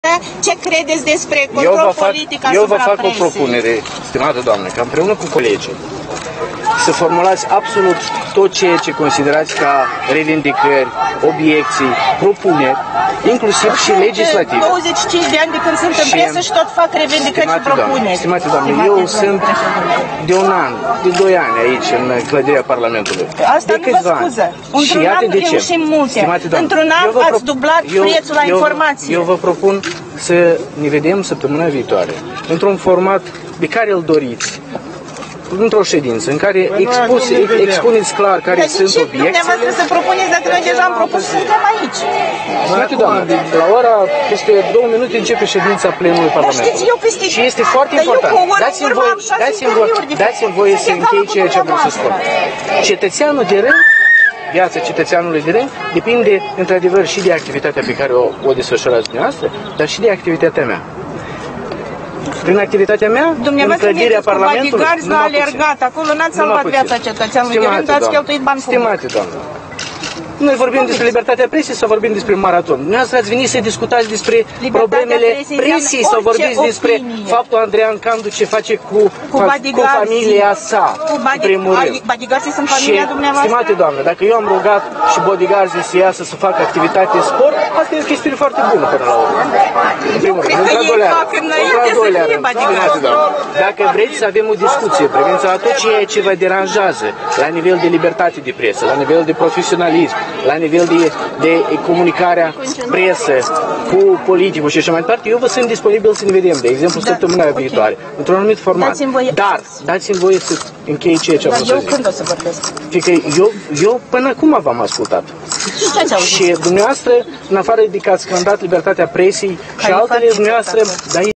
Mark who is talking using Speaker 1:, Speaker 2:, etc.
Speaker 1: Ce credeți despre control politic asupra
Speaker 2: Eu vă fac
Speaker 1: presei?
Speaker 2: o propunere, stimată doamnă, că împreună cu colegii să formulați absolut tot ceea ce considerați ca revendicări, obiecții, propuneri, inclusiv și legislative.
Speaker 1: 25 de ani de când sunt în presă și tot fac revendicări și propuneri.
Speaker 2: Stimate doamne, eu sunt de un an, de 2 ani aici, în clădirea Parlamentului.
Speaker 1: Asta nu vă scuză. Într-un an reușim multe. Într-un an ați dublat prețul la informație.
Speaker 2: Eu vă propun să ne vedem săptămâna viitoare, într-un format pe care îl doriți, într-o ședință în care expuneți clar care sunt obiecțiile.
Speaker 1: Dumneavoastră să propuneți, dacă noi deja am propus, suntem aici.
Speaker 2: Stimate doamne, la ora peste 2 minute începe ședința plenului Parlamentului. Și este foarte important. Dați-mi voie să închei ceea ce vreau să spun. Cetățeanul de rând, viața cetățeanului de rând, depinde într-adevăr și de activitatea pe care o desfășurați dumneavoastră, dar și de activitatea mea. Prin activitatea mea, în clădirea Parlamentului,
Speaker 1: nu m-a alergat, acolo n-ați salvat viața cetățeanului de rând, ați cheltuit bani publici.
Speaker 2: Stimate doamnă, noi vorbim despre libertatea presei sau vorbim despre maraton? Dumneavoastră ați venit să discutați despre problemele presiei sau vorbiți despre faptul Andreea Candu ce face cu familia sa, în primul rând.
Speaker 1: Bodyguards sunt familia dumneavoastră?
Speaker 2: Stimate doamnă, dacă eu am rugat și bodyguards să iasă să facă activitate sport, asta e o chestiune foarte bună până la urmă. În primul rând. Dacă vreți să avem o discuție privind la tot ceea ce vă deranjează la nivel de libertate de presă, la nivel de profesionalism, la nivel de comunicarea presă cu politicul și așa mai departe, eu vă sunt disponibil să ne vedem, de exemplu, săptămâna viitoare, într-un anumit format. Dar dați-mi voie să închei ceea ce am vrut să zic.
Speaker 1: Eu când o să vorbesc?
Speaker 2: Fiindcă eu până acum v-am ascultat. Și dumneavoastră, în afară de că ați scândat libertatea presei și altele, dumneavoastră, dar